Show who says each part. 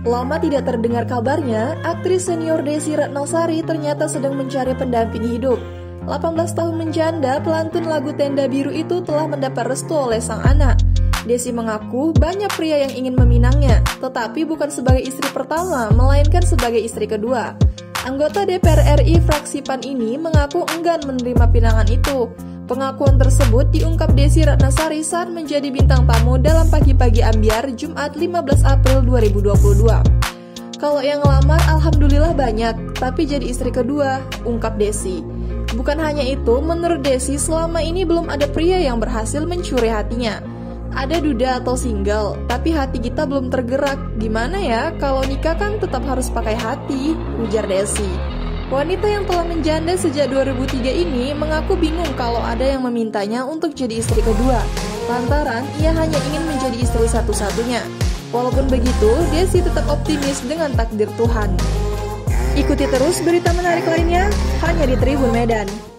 Speaker 1: Lama tidak terdengar kabarnya, aktris senior Desy Ratnasari ternyata sedang mencari pendamping hidup. 18 tahun menjanda, pelantun lagu Tenda Biru itu telah mendapat restu oleh sang anak. Desy mengaku banyak pria yang ingin meminangnya, tetapi bukan sebagai istri pertama, melainkan sebagai istri kedua. Anggota DPR RI fraksi PAN ini mengaku enggan menerima pinangan itu. Pengakuan tersebut diungkap Desy Ratnasari saat menjadi bintang tamu dalam Pagi-Pagi Ambiar Jumat 15 April 2022. Kalau yang ngelamar alhamdulillah banyak, tapi jadi istri kedua, ungkap Desy. Bukan hanya itu, menurut Desy selama ini belum ada pria yang berhasil mencuri hatinya. Ada duda atau single, tapi hati kita belum tergerak. Gimana ya, kalau nikah kan tetap harus pakai hati, ujar Desy. Wanita yang telah menjanda sejak 2003 ini mengaku bingung kalau ada yang memintanya untuk jadi istri kedua, lantaran ia hanya ingin menjadi istri satu-satunya. Walaupun begitu, Desy tetap optimis dengan takdir Tuhan. Ikuti terus berita menarik lainnya hanya di Tribun Medan.